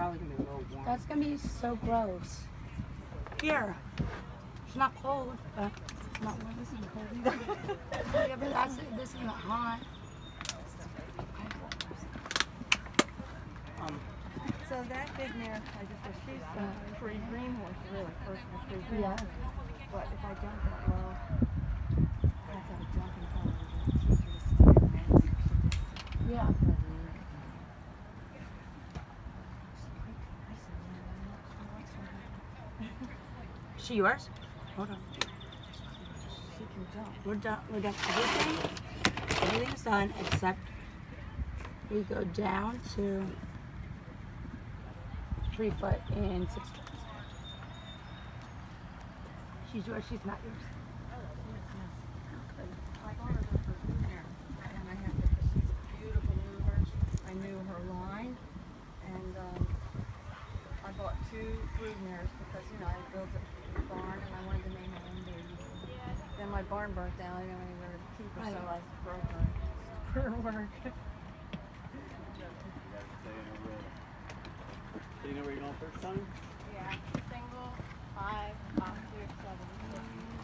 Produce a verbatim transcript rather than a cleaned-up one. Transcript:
probably gonna be a little warm. That's gonna be so gross. Here. It's not cold, but it's not warm. This isn't cold either. Yeah, but that's it. This isn't hot. Um, So that big mare, I just said she's a pretty green horse, really. First one, pretty green. Yeah. But if I jump that low, I have to have a jumping color to teach her to steer. Yeah. Is she yours? Hold on. She can jump. We're done. We're done. Everything. Everything's done except we go down to three foot and six strips. She's yours. She's not yours. I bought her the first mare, and I have to, she's a beautiful mover. I knew her line, and um, I bought two brood mares because, you know, I built a barn and I wanted to name my own baby. Then my barn burnt down, I didn't have anywhere to keep her, so I broke her. For work. so you know where you're going first time? Yeah, single, five, five, six, seven.